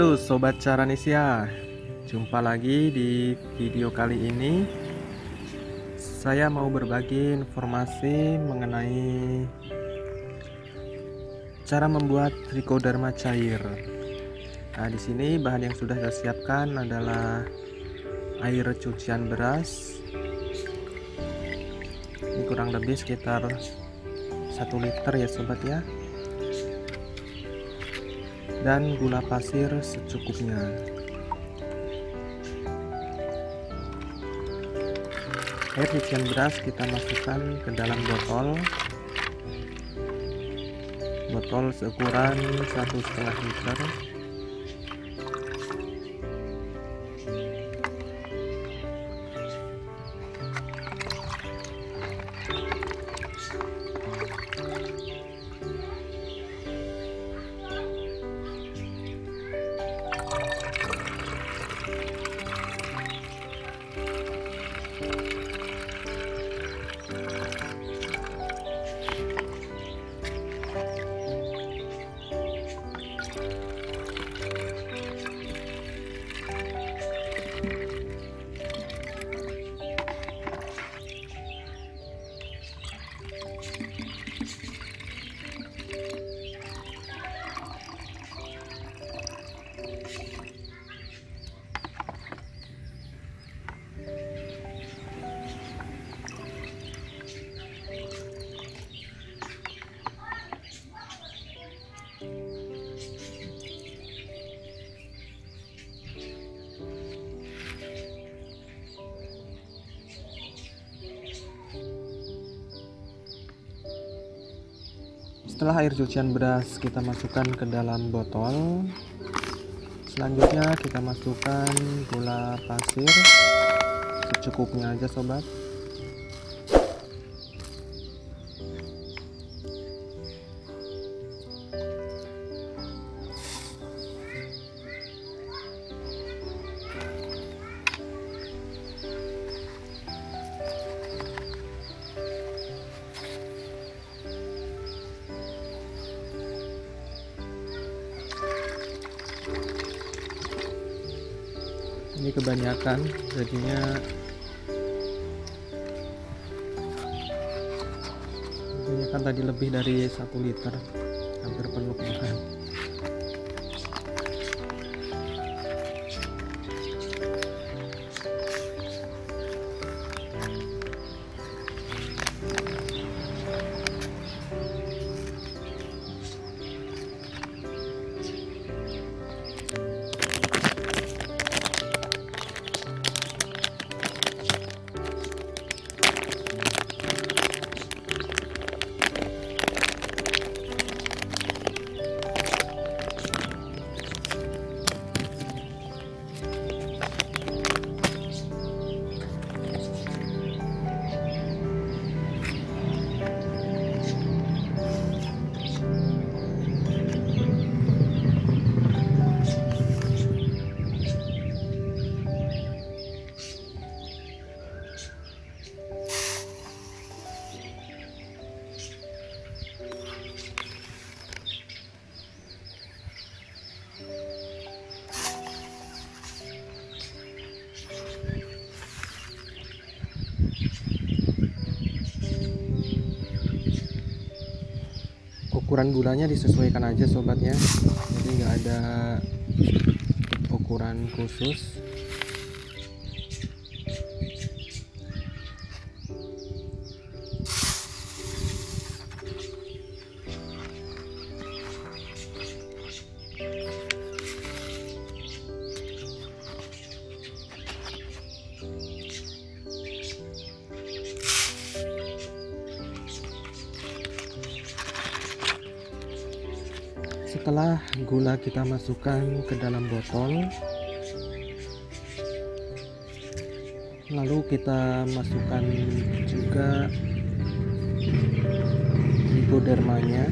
Halo Sobat Caranesia, jumpa lagi di video kali ini. Saya mau berbagi informasi mengenai cara membuat trichoderma cair. Nah, di sini bahan yang sudah saya siapkan adalah air cucian beras. Ini kurang lebih sekitar 1 liter ya sobat ya. Dan gula pasir secukupnya. Air cucian beras kita masukkan ke dalam botol seukuran 1,5 liter. Setelah air cucian beras kita masukkan ke dalam botol, selanjutnya kita masukkan gula pasir secukupnya aja sobat. Ini kebanyakan, jadinya tadi lebih dari 1 liter, hampir penuh bahan. Ukuran gulanya disesuaikan aja sobatnya, jadi nggak ada ukuran khusus. Setelah gula kita masukkan ke dalam botol, lalu kita masukkan juga trichodermanya.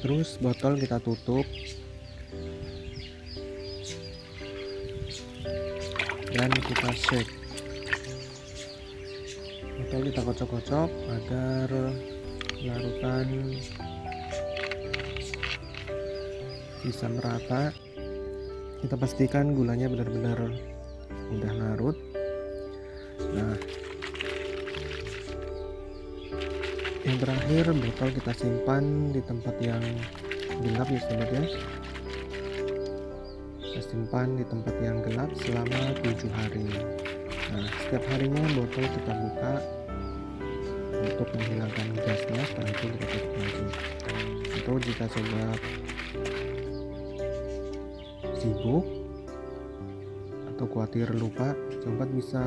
Terus botol kita tutup dan kita shake. Botol kita kocok-kocok agar larutan bisa merata. Kita pastikan gulanya benar-benar udah larut. Nah, yang terakhir, botol kita simpan di tempat yang gelap ya sobat ya. Kita simpan di tempat yang gelap selama 7 hari. Nah, setiap harinya botol kita buka untuk menghilangkan gasnya, setelah itu kita tutup lagi. Atau jika sobat sibuk atau khawatir lupa, sobat bisa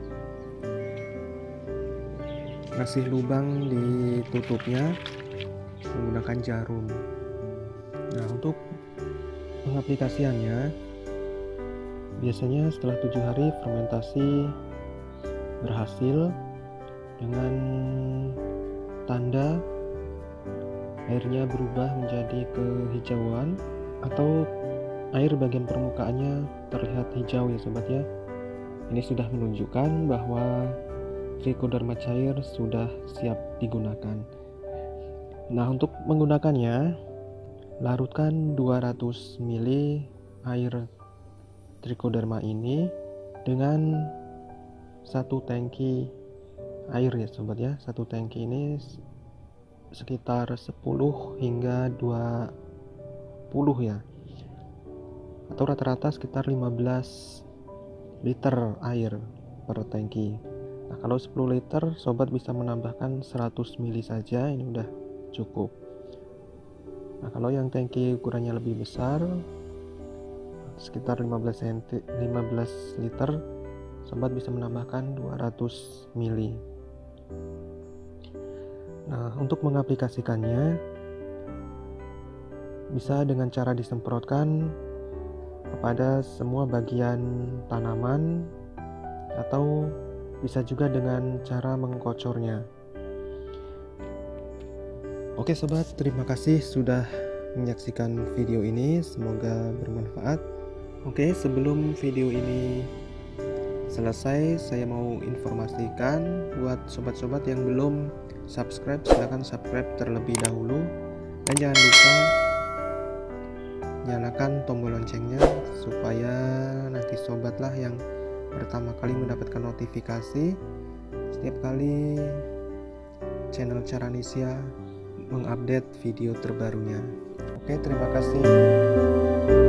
kasih lubang di tutupnya menggunakan jarum. Nah, untuk pengaplikasiannya, biasanya setelah 7 hari fermentasi berhasil dengan tanda airnya berubah menjadi kehijauan atau air bagian permukaannya terlihat hijau ya sobat ya. Ini sudah menunjukkan bahwa trichoderma cair sudah siap digunakan. Nah, untuk menggunakannya, larutkan 200 ml air trichoderma ini dengan 1 tangki air ya sobat ya. 1 tangki ini sekitar 10 hingga 20 ya, atau rata-rata sekitar 15 liter air per tangki. Nah, kalau 10 liter sobat bisa menambahkan 100 ml saja, ini udah cukup. Nah, kalau yang tangki ukurannya lebih besar sekitar 15 liter, sobat bisa menambahkan 200 ml. Nah, untuk mengaplikasikannya bisa dengan cara disemprotkan kepada semua bagian tanaman atau bisa juga dengan cara mengkocornya. Oke sobat, terima kasih sudah menyaksikan video ini, semoga bermanfaat. Oke, sebelum video ini selesai, saya mau informasikan buat sobat-sobat yang belum subscribe, silahkan subscribe terlebih dahulu, dan jangan lupa nyalakan tombol loncengnya supaya nanti sobatlah yang pertama kali mendapatkan notifikasi setiap kali channel Caranesia mengupdate video terbarunya. Oke, terima kasih.